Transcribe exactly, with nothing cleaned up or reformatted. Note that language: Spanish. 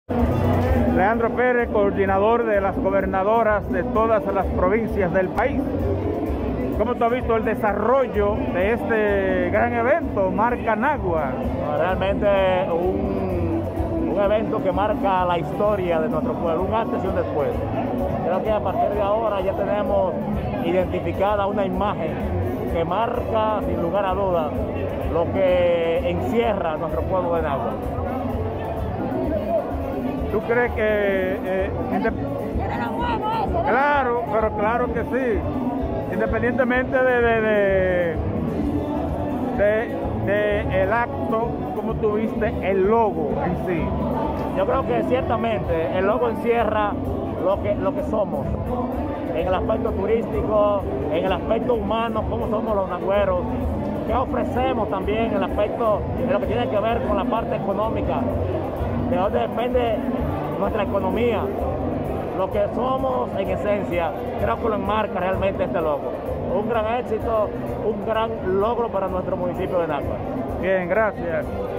Leandro Pérez, coordinador de las gobernadoras de todas las provincias del país. ¿Cómo tú has visto el desarrollo de este gran evento, Marca Nagua? Realmente un, un evento que marca la historia de nuestro pueblo, un antes y un después. Creo que a partir de ahora ya tenemos identificada una imagen que marca, sin lugar a dudas, lo que encierra nuestro pueblo de Nagua. ¿Tú crees que... Eh, claro, pero claro que sí. Independientemente de, de, de, de, de el acto, ¿cómo tuviste el logo en sí? Yo creo que ciertamente el logo encierra lo que, lo que somos, en el aspecto turístico, en el aspecto humano, cómo somos los nagüeros, qué ofrecemos también en el aspecto de lo que tiene que ver con la parte económica, de donde depende nuestra economía. Lo que somos en esencia, creo que lo enmarca realmente este logo. Un gran éxito, un gran logro para nuestro municipio de Nagua. Bien, gracias.